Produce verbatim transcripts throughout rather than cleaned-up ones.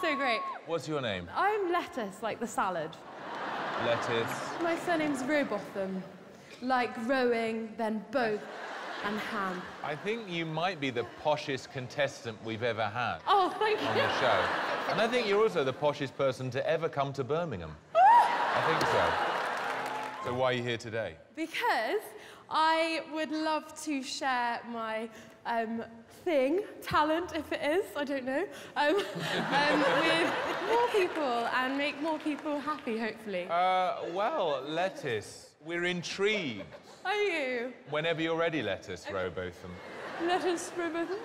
so great. What's your name? I'm Lettice, like the salad. Lettice. My surname's Rowbotham, like rowing, then boat and ham. I think you might be the poshest contestant we've ever had. Oh, thank you. On the show. And I think you're also the poshest person to ever come to Birmingham. I think so. So why are you here today? Because I would love to share my um, thing, talent, if it is, I don't know, um, um, with more people and make more people happy, hopefully. Uh, well, Lettice, we're intrigued. Are you? Whenever you're ready, Lettice Rowbotham. Lettice Rowbotham.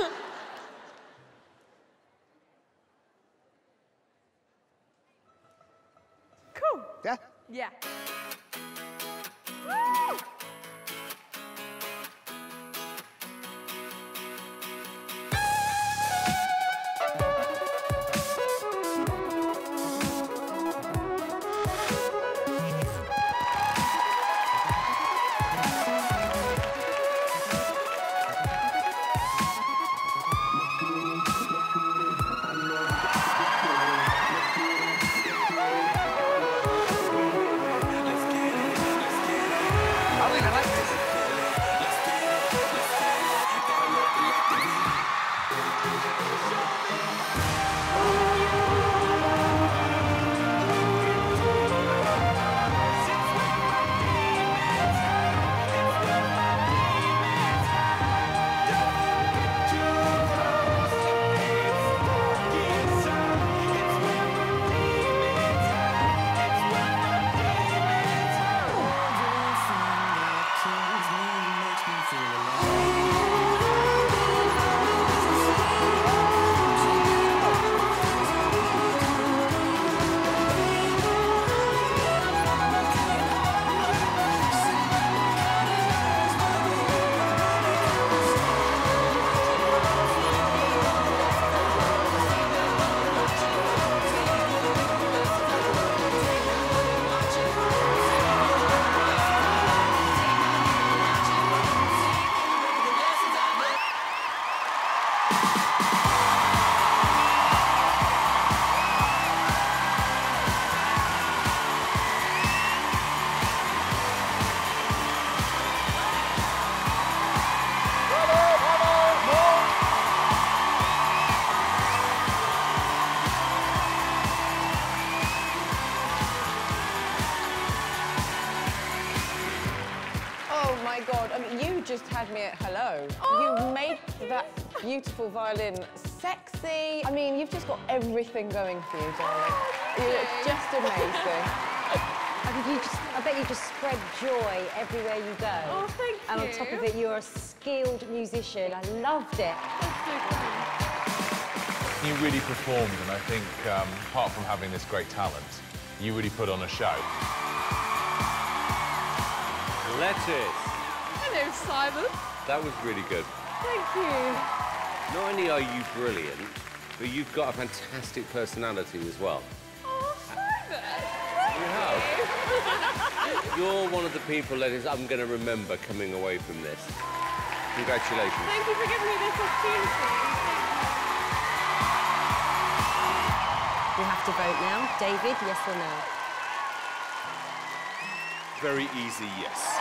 Cool. Yeah? Yeah. Just had me at hello. Oh, you made that beautiful violin sexy. I mean, you've just got everything going for you, darling. Oh, you look just amazing. I, mean, you just, I bet you just spread joy everywhere you go. Oh, thank and you. And on top of it, you're a skilled musician. I loved it. That's so cool. You really performed, and I think, um, apart from having this great talent, you really put on a show. Lettice. Hello, Simon. That was really good. Thank you. Not only are you brilliant, but you've got a fantastic personality as well. Oh, Simon. You have. You're one of the people, Lettice, I'm going to remember coming away from this. Congratulations. Thank you for giving me this opportunity. We have to vote now. David, yes or no? Very easy, yes.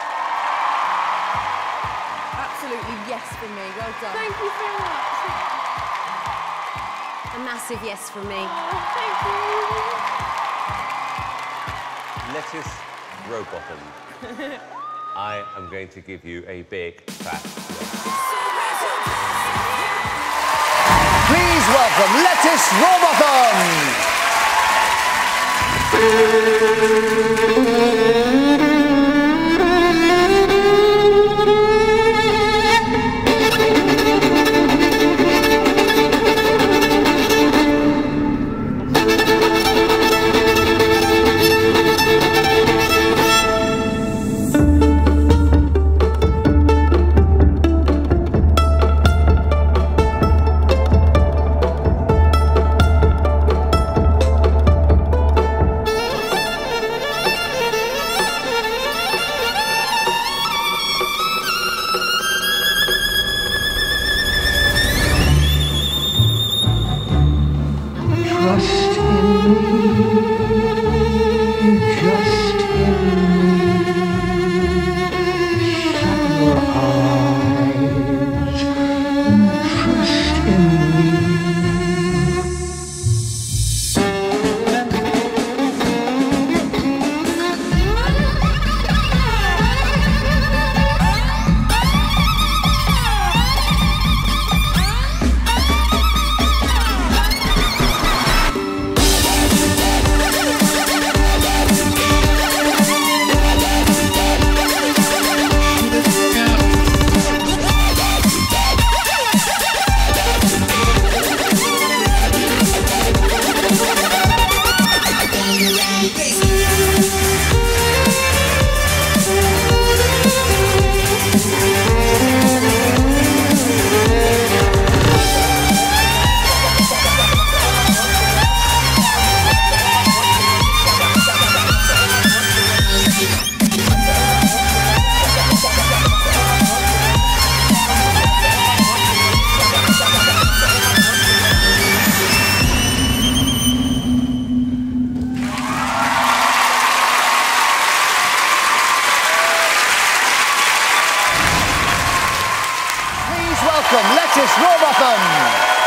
Absolutely yes for me. Well done. Thank you so much. A massive yes from me. Oh, thank you. Lettice Rowbotham. I am going to give you a big fat yes. Please welcome Lettice Rowbotham. welcome Lettice Rowbotham.